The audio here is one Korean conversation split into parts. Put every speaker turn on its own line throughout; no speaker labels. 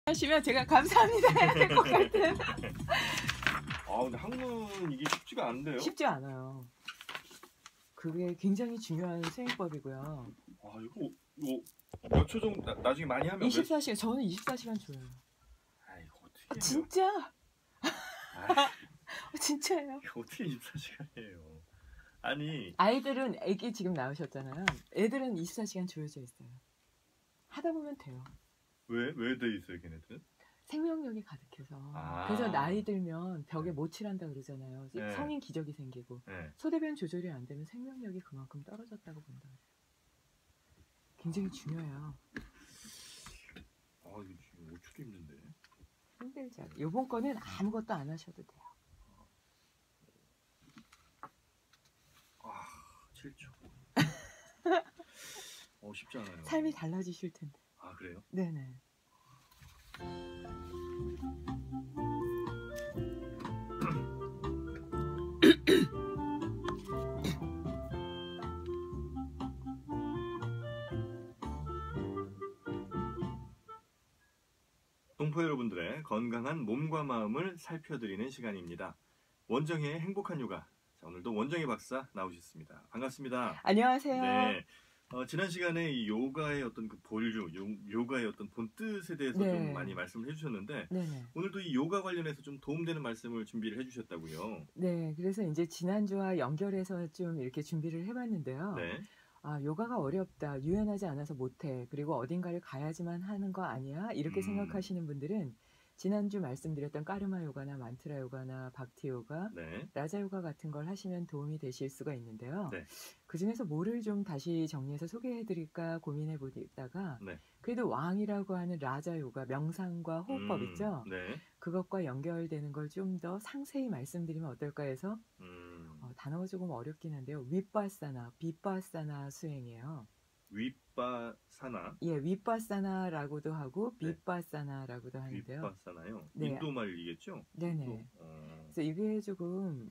하시면 제가 감사합니다 해야 될 것 같은.
근데 학문 이게 쉽지가 않은데요?
쉽지 않아요. 그게 굉장히 중요한 수행법이고요.
이거 몇 초 정도 나중에 많이 하면
24시간 저는 24시간 줘요.
이거 어떻게 해요?
진짜? 진짜예요?
이거 어떻게 24시간이에요? 아니
아이들은 애기 지금 낳으셨잖아요. 애들은 24시간 주어져 있어요. 하다 보면 돼요.
왜 돼 있어요, 걔네들은?
생명력이 가득해서. 그래서 나이 들면 벽에
네.
모칠한다 그러잖아요.
네.
성인 기저귀 생기고.
네.
소대변 조절이 안 되면 생명력이 그만큼 떨어졌다고 본다. 굉장히 중요해요.
이거 지금 5초도 힘든데.
힘들죠. 요번 거는 아무것도 안 하셔도 돼요.
7초. 쉽지 않아요.
삶이 달라지실 텐데.
그래요?
네네.
동포 여러분들의 건강한 몸과 마음을 살펴드리는 시간입니다. 원정의 행복한 요가. 자, 오늘도 원정의 박사 나오셨습니다. 반갑습니다.
안녕하세요.
네. 지난 시간에 이 요가의 어떤 그 본류, 요가의 어떤 본 뜻에 대해서 좀 많이 말씀을 해주셨는데
네네.
오늘도 이 요가 관련해서 좀 도움되는 말씀을 준비를 해주셨다고요.
네, 그래서 이제 지난주와 연결해서 좀 이렇게 준비를 해봤는데요.
네.
요가가 어렵다, 유연하지 않아서 못해, 그리고 어딘가를 가야지만 하는 거 아니야? 이렇게 생각하시는 분들은 지난주 말씀드렸던 까르마 요가나 만트라 요가나 박티 요가,
네.
라자 요가 같은 걸 하시면 도움이 되실 수가 있는데요.
네.
그 중에서 뭐를 좀 다시 정리해서 소개해 드릴까 고민해 보다가
네.
그래도 왕이라고 하는 라자 요가, 명상과 호흡법 있죠?
네.
그것과 연결되는 걸 좀 더 상세히 말씀드리면 어떨까 해서 단어가 조금 어렵긴 한데요. 윗바사나, 빗바사나 수행이에요.
윗바사나?
예, 윗바사나라고도 하고 빗바사나라고도 하는데요.
윗바사나요?
네.
인도 말이겠죠?
네네. 그래서 이게 조금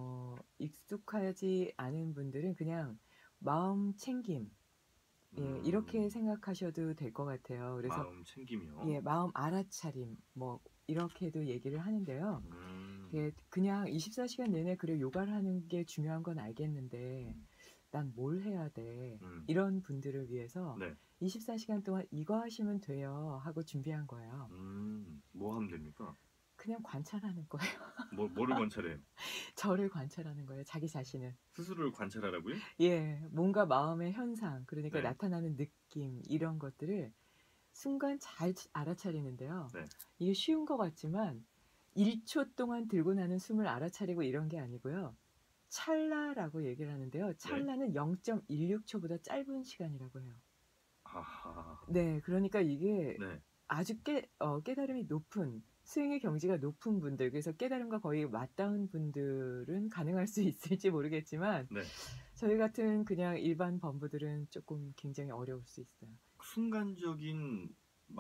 익숙하지 않은 분들은 그냥 마음 챙김, 예, 이렇게 생각하셔도 될 것 같아요. 그래서
마음 챙김이요?
예, 마음 알아차림, 뭐 이렇게도 얘기를 하는데요. 예, 그냥 24시간 내내 그래 요가를 하는 게 중요한 건 알겠는데 난 뭘 해야 돼? 이런 분들을 위해서
네.
24시간 동안 이거 하시면 돼요 하고 준비한 거예요.
뭐 하면 됩니까?
그냥 관찰하는 거예요.
뭐를 관찰해요?
저를 관찰하는 거예요. 자기 자신을.
스스로를 관찰하라고요?
예, 뭔가 마음의 현상, 그러니까
네.
나타나는 느낌, 이런 것들을 순간 잘 알아차리는데요.
네.
이게 쉬운 것 같지만 1초 동안 들고 나는 숨을 알아차리고 이런 게 아니고요. 찰나라고 얘기를 하는데요. 찰나는 0.16초보다 짧은 시간이라고 해요.
아하.
네, 그러니까 이게
네.
아주 깨달음이 높은, 수행의 경지가 높은 분들, 그래서 깨달음과 거의 맞닿은 분들은 가능할 수 있을지 모르겠지만
네.
저희 같은 그냥 일반 범부들은 조금 굉장히 어려울 수 있어요.
순간적인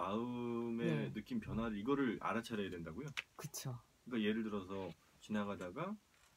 마음의 느낌 변화를 이거를 알아차려야 된다고요?
그쵸.
그러니까 예를 들어서 지나가다가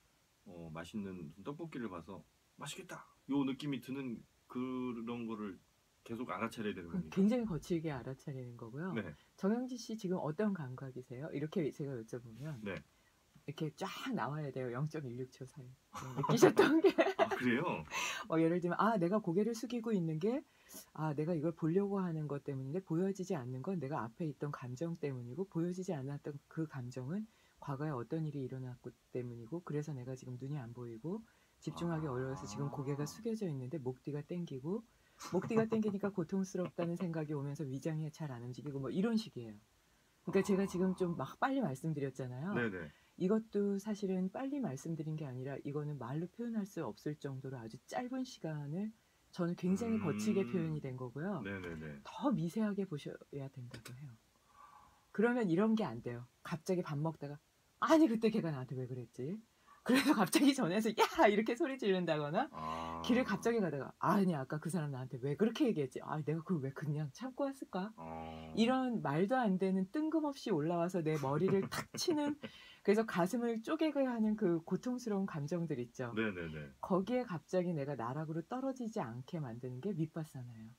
맛있는 무슨 떡볶이를 봐서 맛있겠다 요 느낌이 드는 그런 거를 계속 알아차려야 되는 겁니까?
굉장히 거칠게 알아차리는 거고요.
네.
정영지 씨 지금 어떤 감각이세요? 이렇게 제가 여쭤보면
네.
이렇게 쫙 나와야 돼요. 0.16초 사이. 느끼셨던 게.
그래요?
예를 들면 내가 고개를 숙이고 있는 게 내가 이걸 보려고 하는 것 때문인데 보여지지 않는 건 내가 앞에 있던 감정 때문이고 보여지지 않았던 그 감정은 과거에 어떤 일이 일어났기 때문이고 그래서 내가 지금 눈이 안 보이고 집중하기 어려워서 지금 고개가 숙여져 있는데 목 뒤가 땡기고 목 뒤가 땡기니까 고통스럽다는 생각이 오면서 위장이 잘 안 움직이고 뭐 이런 식이에요. 그러니까 제가 지금 좀 막 빨리 말씀드렸잖아요.
네네.
이것도 사실은 빨리 말씀드린 게 아니라 이거는 말로 표현할 수 없을 정도로 아주 짧은 시간을 저는 굉장히 거칠게 표현이 된 거고요.
네네네.
더 미세하게 보셔야 된다고 해요. 그러면 이런 게 안 돼요. 갑자기 밥 먹다가 아니 그때 걔가 나한테 왜 그랬지? 그래서 갑자기 전에서 야 이렇게 소리 지른다거나 길을 갑자기 가다가 아니 아까 그 사람 나한테 왜 그렇게 얘기했지? 내가 그걸 왜 그냥 참고 왔을까? 이런 말도 안 되는 뜬금없이 올라와서 내 머리를 탁 치는 그래서 가슴을 쪼개게 하는 그 고통스러운 감정들 있죠.
네네네.
거기에 갑자기 내가 나락으로 떨어지지 않게 만드는 게 윗바사나예요.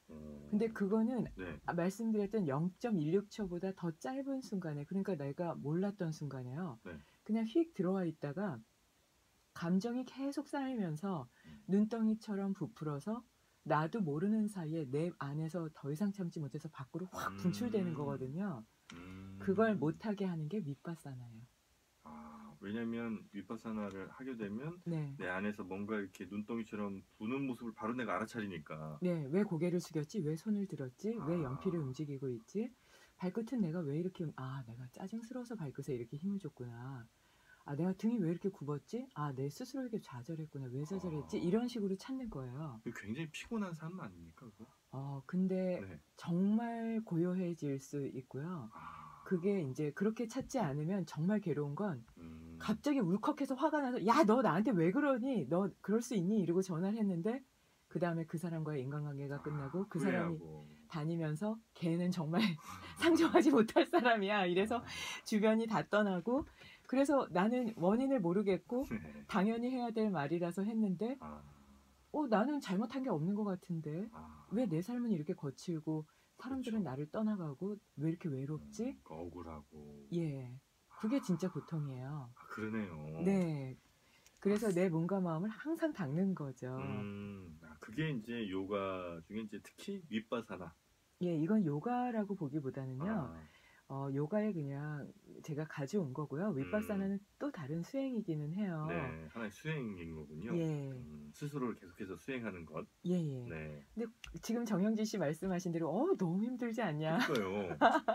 근데 그거는
네.
말씀드렸던 0.16초보다 더 짧은 순간에, 그러니까 내가 몰랐던 순간에요.
네.
그냥 휙 들어와 있다가 감정이 계속 쌓이면서
음.
눈덩이처럼 부풀어서 나도 모르는 사이에 내 안에서 더 이상 참지 못해서 밖으로 확 분출되는 거거든요. 그걸 못하게 하는 게 윗바사나예요.
왜냐면 윗바사나를 하게 되면
네.
내 안에서 뭔가 이렇게 눈덩이처럼 부는 모습을 바로 내가 알아차리니까.
네. 왜 고개를 숙였지? 왜 손을 들었지? 왜
아.
연필을 움직이고 있지? 발끝은 내가 왜 이렇게, 내가 짜증스러워서 발끝에 이렇게 힘을 줬구나. 내가 등이 왜 이렇게 굽었지? 내 스스로에게 좌절했구나. 왜 좌절했지? 이런 식으로 찾는 거예요.
굉장히 피곤한 삶 아닙니까, 그거?
근데
네.
정말 고요해질 수 있고요. 그게 이제 그렇게 찾지 않으면 정말 괴로운 건 갑자기 울컥해서 화가 나서 야, 너 나한테 왜 그러니? 너 그럴 수 있니? 이러고 전화를 했는데 그 다음에 그 사람과의 인간관계가 끝나고 그 사람이
후회하고.
다니면서 걔는 정말 상종하지 못할 사람이야. 이래서 주변이 다 떠나고, 그래서 나는 원인을 모르겠고
네.
당연히 해야 될 말이라서 했는데 나는 잘못한 게 없는 것 같은데 왜 내 삶은 이렇게 거칠고 사람들은
그렇죠.
나를 떠나가고 왜 이렇게 외롭지?
억울하고.
예, 그게 진짜 고통이에요.
그러네요.
네, 그래서 내 몸과 마음을 항상 닦는 거죠.
그게 이제 요가 중에 이제 특히 윗바사나.
예, 이건 요가라고 보기보다는요. 요가에 그냥 제가 가져온 거고요. 윗바사나는 또 다른 수행이기는 해요.
네, 하나의 수행인 거군요.
예.
스스로를 계속해서 수행하는 것.
예, 예.
네.
근데 지금 정영진 씨 말씀하신 대로 너무 힘들지 않냐?
그러니까요.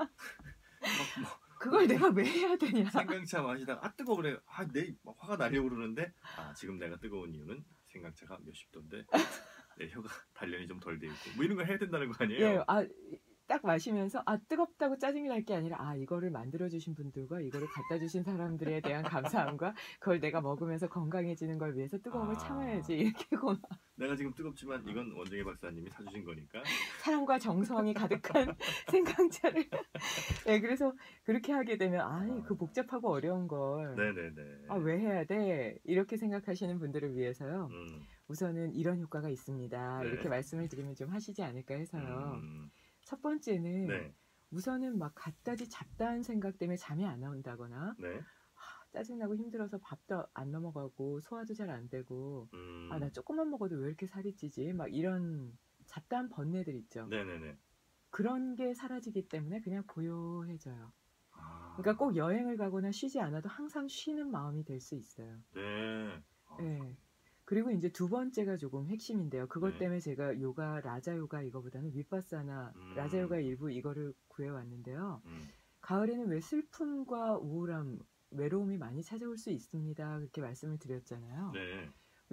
그걸 내가 왜 해야 되냐?
생강차 마시다가 뜨거워 그래. 내 화가 나려고 그러는데 지금 내가 뜨거운 이유는 생강차가 몇십 도인데 내 혀가 단련이 좀 덜 돼 있고 뭐 이런 거 해야 된다는 거 아니에요?
예, 딱 마시면서 뜨겁다고 짜증이 날 게 아니라 이거를 만들어주신 분들과 이거를 갖다 주신 사람들에 대한 감사함과 그걸 내가 먹으면서 건강해지는 걸 위해서 뜨거움을 참아야지, 이렇게
내가 지금 뜨겁지만 이건 원정희 박사님이 사주신 거니까
사랑과 정성이 가득한 생강차를 네, 그래서 그렇게 하게 되면 그 복잡하고 어려운 걸
네네네.
왜 해야 돼? 이렇게 생각하시는 분들을 위해서요. 우선은 이런 효과가 있습니다.
네.
이렇게 말씀을 드리면 좀 하시지 않을까 해서요. 첫 번째는
네.
우선은 막 갖가지 잡다한 생각 때문에 잠이 안 온다거나
네.
짜증나고 힘들어서 밥도 안 넘어가고 소화도 잘 안 되고 나 조금만 먹어도 왜 이렇게 살이 찌지? 막 이런 잡다한 번뇌들 있죠.
네네네.
그런 게 사라지기 때문에 그냥 고요해져요. 그러니까 꼭 여행을 가거나 쉬지 않아도 항상 쉬는 마음이 될 수 있어요.
네.
네. 그리고 이제 두 번째가 조금 핵심인데요. 그것
네.
때문에 제가 요가, 라자 요가 이거보다는 윗바사나, 라자 요가 일부 이거를 구해왔는데요. 가을에는 왜 슬픔과 우울함, 외로움이 많이 찾아올 수 있습니다. 그렇게 말씀을 드렸잖아요.
네.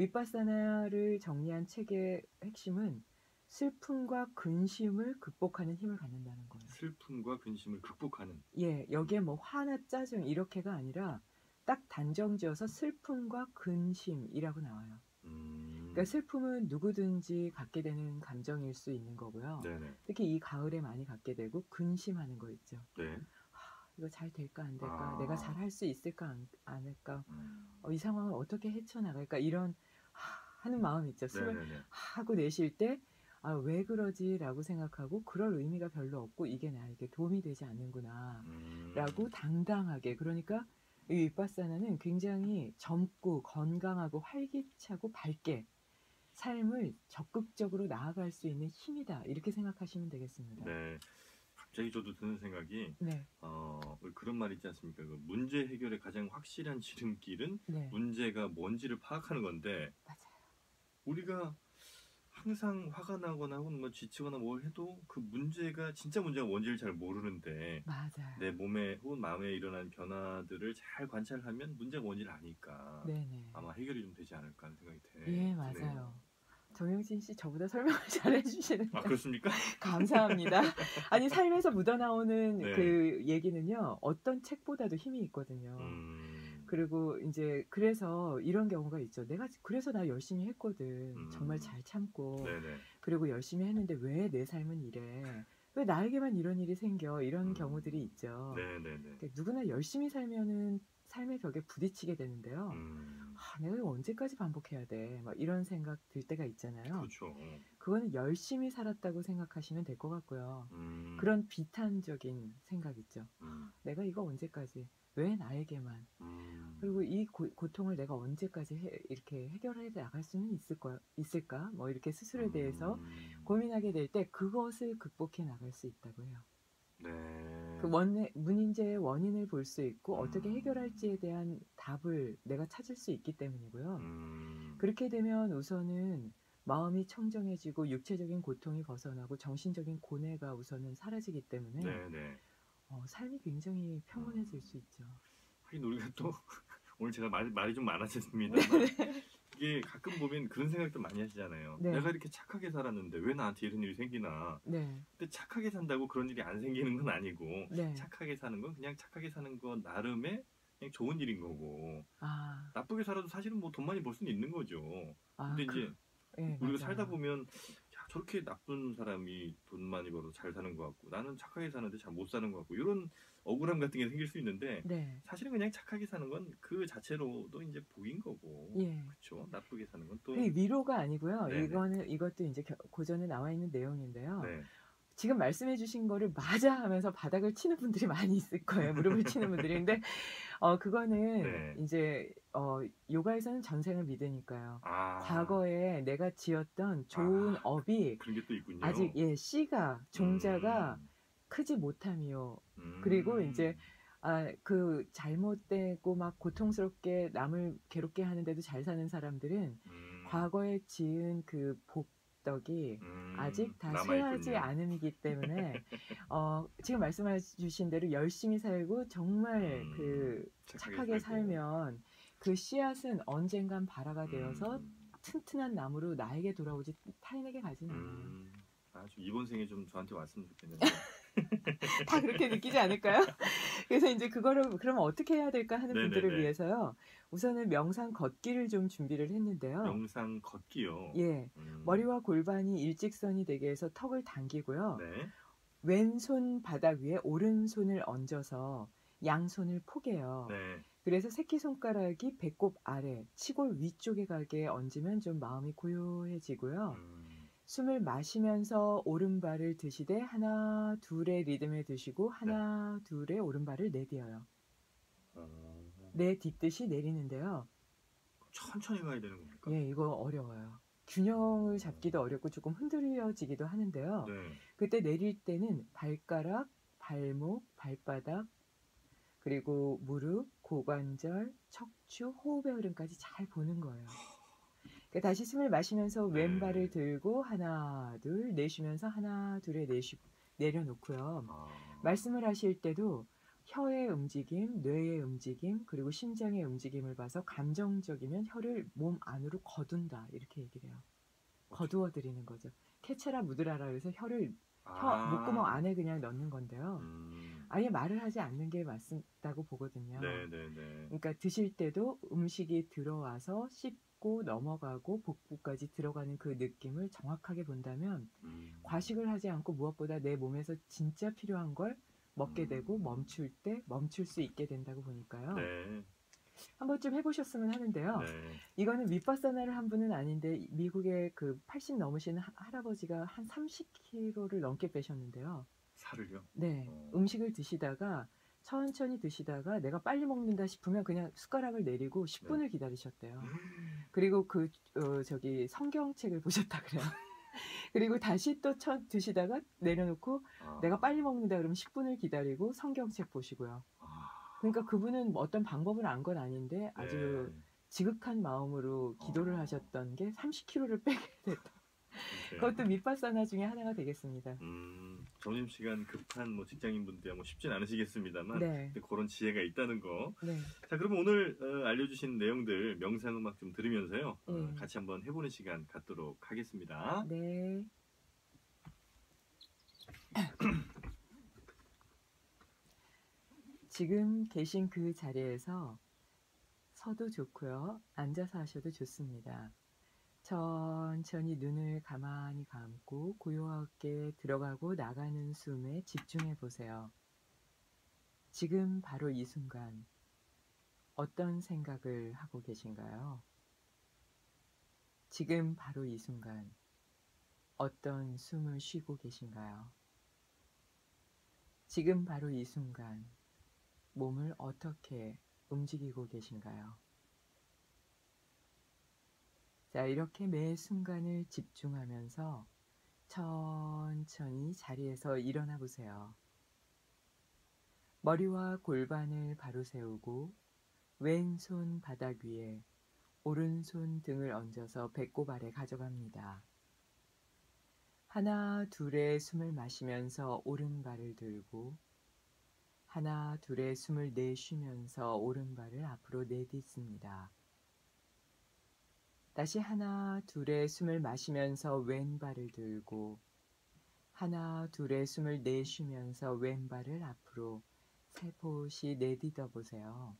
윗바사나를 정리한 책의 핵심은 슬픔과 근심을 극복하는 힘을 갖는다는 거예요.
슬픔과 근심을 극복하는.
예, 여기에 뭐 화나 짜증 이렇게가 아니라 딱 단정지어서 슬픔과 근심이라고 나와요. 그러니까 슬픔은 누구든지 갖게 되는 감정일 수 있는 거고요.
네네.
특히 이 가을에 많이 갖게 되고 근심하는 거 있죠.
네.
이거 잘 될까 안 될까? 내가 잘 할 수 있을까 안 할까? 이 상황을 어떻게 헤쳐나갈까? 이런 하는 마음 있죠. 숨을 하고 내쉴 때 왜 그러지? 라고 생각하고 그럴 의미가 별로 없고 이게 나에게 도움이 되지 않는구나 라고 당당하게, 그러니까 이 윗바사나는 굉장히 젊고 건강하고 활기차고 밝게 삶을 적극적으로 나아갈 수 있는 힘이다, 이렇게 생각하시면 되겠습니다.
네. 갑자기 저도 드는 생각이
네.
그런 말 있지 않습니까? 그 문제 해결의 가장 확실한 지름길은
네.
문제가 뭔지를 파악하는 건데
맞아요.
우리가 항상 화가 나거나 혹은 뭐 지치거나 뭘 해도 그 문제가 진짜 문제가 뭔지를 잘 모르는데
맞아요.
내 몸에 혹은 마음에 일어난 변화들을 잘 관찰하면 문제가 뭔지를 아니까
네네.
아마 해결이 좀 되지 않을까 하는 생각이 드네요.
예, 맞아요. 정영진 씨 저보다 설명을 잘 해주시는데
그렇습니까?
감사합니다. 아니, 삶에서 묻어나오는
네.
그 얘기는요, 어떤 책보다도 힘이 있거든요. 그리고 이제 그래서 이런 경우가 있죠. 그래서 나 열심히 했거든. 정말 잘 참고.
네네.
그리고 열심히 했는데 왜 내 삶은 이래? 왜 나에게만 이런 일이 생겨? 이런 경우들이 있죠.
네네네.
그러니까 누구나 열심히 살면은 삶의 벽에 부딪히게 되는데요. 내가 이거 언제까지 반복해야 돼? 막 이런 생각 들 때가 있잖아요.
그렇죠.
그거는 열심히 살았다고 생각하시면 될 것 같고요. 그런 비탄적인 생각 있죠. 내가 이거 언제까지? 왜 나에게만? 그리고 이 고통을 내가 언제까지 이렇게 해결해 나갈 수는 있을까? 뭐 이렇게 스스로에 대해서 고민하게 될 때 그것을 극복해 나갈 수 있다고 해요.
네.
그 문제의 원인을 볼 수 있고 어떻게 해결할지에 대한 답을 내가 찾을 수 있기 때문이고요. 그렇게 되면 우선은 마음이 청정해지고 육체적인 고통이 벗어나고 정신적인 고뇌가 우선은 사라지기 때문에
네네.
삶이 굉장히 평온해질 수 있죠.
하긴 우리가 또 오늘 제가 말이 좀 많아졌습니다만 이게 가끔 보면 그런 생각도 많이 하시잖아요.
네.
내가 이렇게 착하게 살았는데 왜 나한테 이런 일이 생기나.
네.
근데 착하게 산다고 그런 일이 안 생기는 건 아니고
네.
착하게 사는 건 그냥 착하게 사는 건 나름의 그냥 좋은 일인 거고 나쁘게 살아도 사실은 뭐 돈 많이 벌 수는 있는 거죠. 근데 이제
네,
우리가
맞아요.
살다 보면 야, 저렇게 나쁜 사람이 돈 많이 벌어서 잘 사는 것 같고 나는 착하게 사는데 잘 못 사는 것 같고 이런 억울함 같은 게 생길 수 있는데
네.
사실은 그냥 착하게 사는 건 그 자체로도 이제 복인 거고
예.
그렇죠. 나쁘게 사는 건 또
그게 위로가 아니고요.
네네.
이것도 이제 고전에 나와 있는 내용인데요.
네.
지금 말씀해 주신 거를 맞아 하면서 바닥을 치는 분들이 많이 있을 거예요. 무릎을 치는 분들이. 근데 그거는
네.
이제 요가에서는 전생을 믿으니까요.
아,
과거에 내가 지었던 좋은 업이
그런 게 또 있군요.
아직 씨가 종자가 크지 못함이요. 그리고 이제 그 잘못되고 막 고통스럽게 남을 괴롭게 하는데도 잘 사는 사람들은 과거에 지은 그 복덕이 아직 다 쇠하지
남아있군요.
않음이기 때문에 지금 말씀해 주신 대로 열심히 살고 정말 그 착하게 살면 그 씨앗은 언젠간 발화가 되어서 튼튼한 나무로 나에게 돌아오지 타인에게 가진 않아요.
좀 이번 생에 좀 저한테 왔으면 좋겠는데.
다 그렇게 느끼지 않을까요? 그래서 이제 그거를 그러면 어떻게 해야 될까 하는
네네네.
분들을 위해서요. 우선은 명상 걷기를 좀 준비를 했는데요.
명상 걷기요.
예. 머리와 골반이 일직선이 되게 해서 턱을 당기고요.
네.
왼손 바닥 위에 오른손을 얹어서 양손을 포개요.
네.
그래서 새끼손가락이 배꼽 아래, 치골 위쪽에 가게 얹으면 좀 마음이 고요해지고요. 숨을 마시면서 오른발을 드시되 하나 둘의 리듬에 드시고 하나 둘의 오른발을 내디어요. 내딛듯이 내리는데요.
천천히 가야 되는 겁니까?
예, 이거 어려워요. 균형을 잡기도 어렵고 조금 흔들려지기도 하는데요.
네.
그때 내릴 때는 발가락, 발목, 발바닥, 그리고 무릎, 고관절, 척추, 호흡의 흐름까지 잘 보는 거예요. 그러니까 다시 숨을 마시면서 왼발을 들고 하나, 둘, 내쉬면서 하나, 둘에 내려놓고요. 말씀을 하실 때도 혀의 움직임, 뇌의 움직임, 그리고 심장의 움직임을 봐서 감정적이면 혀를 몸 안으로 거둔다 이렇게 얘기를 해요. 거두어 드리는 거죠. 캐쳐라 묻으라라 그래서 혀를 목구멍 안에 그냥 넣는 건데요. 아예 말을 하지 않는 게 맞다고 보거든요.
네네네.
그러니까 드실 때도 음식이 들어와서 씹고 넘어가고 복부까지 들어가는 그 느낌을 정확하게 본다면 과식을 하지 않고 무엇보다 내 몸에서 진짜 필요한 걸 먹게 되고 멈출 때 멈출 수 있게 된다고 보니까요.
네.
한 번쯤 해보셨으면 하는데요.
네.
이거는 윗바사나를 한 분은 아닌데 미국의 그 80 넘으신 할아버지가 한 30kg를 넘게 빼셨는데요.
살을요?
네. 음식을 드시다가 천천히 드시다가 내가 빨리 먹는다 싶으면 그냥 숟가락을 내리고 10분을 기다리셨대요. 그리고 성경책을 보셨다 그래요. 그리고 다시 또 드시다가 내려놓고 내가 빨리 먹는다 그러면 10분을 기다리고 성경책 보시고요. 그러니까 그분은 어떤 방법을 안 건 아닌데 아주 지극한 마음으로 기도를 하셨던 게 30kg를 빼게 됐다. 그것도 밑바사나 중에 하나가 되겠습니다.
점심시간 급한 직장인분들이야 쉽진 않으시겠습니다만
네.
그런 지혜가 있다는 거.
네.
자, 그러면 오늘 알려주신 내용들 명상음악 좀 들으면서요. 같이 한번 해보는 시간 갖도록 하겠습니다.
네. 지금 계신 그 자리에서 서도 좋고요. 앉아서 하셔도 좋습니다. 천천히 눈을 가만히 감고 고요하게 들어가고 나가는 숨에 집중해 보세요. 지금 바로 이 순간 어떤 생각을 하고 계신가요? 지금 바로 이 순간 어떤 숨을 쉬고 계신가요? 지금 바로 이 순간 몸을 어떻게 움직이고 계신가요? 자, 이렇게 매 순간을 집중하면서 천천히 자리에서 일어나 보세요. 머리와 골반을 바로 세우고 왼손 바닥 위에 오른손 등을 얹어서 배꼽 아래 가져갑니다. 하나, 둘의 숨을 마시면서 오른발을 들고 하나, 둘의 숨을 내쉬면서 오른발을 앞으로 내딛습니다. 다시 하나, 둘의 숨을 마시면서 왼발을 들고 하나, 둘의 숨을 내쉬면서 왼발을 앞으로 살포시 내딛어 보세요.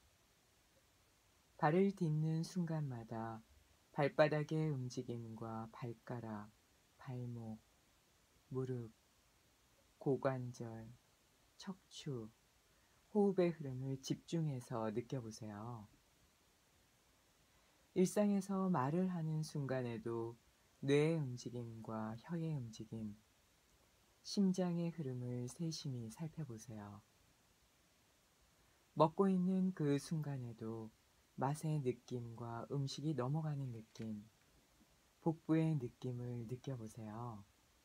발을 딛는 순간마다 발바닥의 움직임과 발가락, 발목, 무릎, 고관절, 척추, 호흡의 흐름을 집중해서 느껴보세요. 일상에서 말을 하는 순간에도 뇌의 움직임과 혀의 움직임, 심장의 흐름을 세심히 살펴보세요. 먹고 있는 그 순간에도 맛의 느낌과 음식이 넘어가는 느낌, 복부의 느낌을 느껴보세요.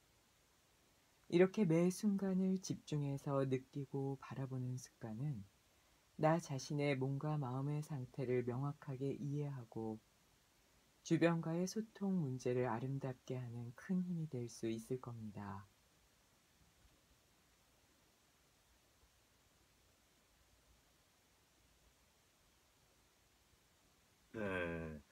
이렇게 매 순간을 집중해서 느끼고 바라보는 습관은 나 자신의 몸과 마음의 상태를 명확하게 이해하고 주변과의 소통 문제를 아름답게 하는 큰 힘이 될 수 있을 겁니다.
네.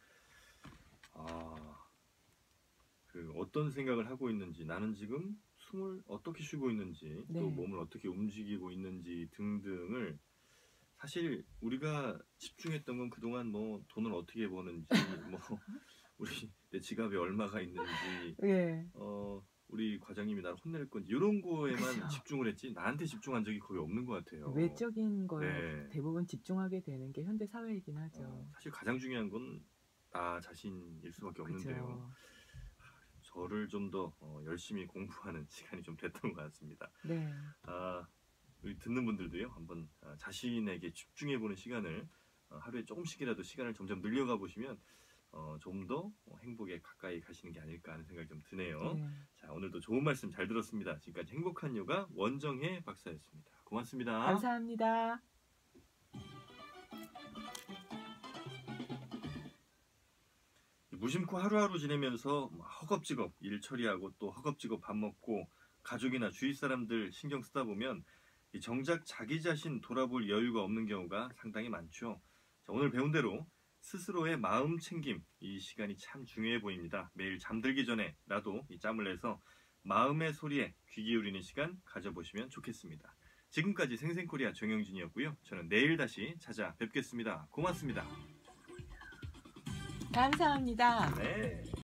어떤 생각을 하고 있는지, 나는 지금 숨을 어떻게 쉬고 있는지, 또
네,
몸을 어떻게 움직이고 있는지 등등을, 사실 우리가 집중했던 건 그동안 뭐 돈을 어떻게 버는지, 뭐 우리 내 지갑에 얼마가 있는지,
예,
우리 과장님이 나를 혼낼 건지 이런 거에만
그죠.
집중을 했지 나한테 집중한 적이 거의 없는 것 같아요.
외적인 거에
네.
대부분 집중하게 되는 게 현대 사회이긴 하죠.
사실 가장 중요한 건 나 자신일 수밖에 없는데요.
그죠.
저를 좀 더 열심히 공부하는 시간이 좀 됐던 것 같습니다.
네,
아, 우리 듣는 분들도요, 한번 자신에게 집중해보는 시간을 하루에 조금씩이라도 시간을 점점 늘려가 보시면 좀 더 행복에 가까이 가시는 게 아닐까 하는 생각이 좀 드네요.
네.
자, 오늘도 좋은 말씀 잘 들었습니다. 지금까지 행복한 요가 원정혜 박사였습니다. 고맙습니다.
감사합니다.
무심코 하루하루 지내면서 허겁지겁 일 처리하고 또 허겁지겁 밥 먹고 가족이나 주위 사람들 신경 쓰다 보면 정작 자기 자신 돌아볼 여유가 없는 경우가 상당히 많죠. 자, 오늘 배운 대로 스스로의 마음 챙김, 이 시간이 참 중요해 보입니다. 매일 잠들기 전에 나도 이 짬을 내서 마음의 소리에 귀 기울이는 시간 가져보시면 좋겠습니다. 지금까지 생생코리아 정영진이었고요. 저는 내일 다시 찾아뵙겠습니다. 고맙습니다.
감사합니다.
네.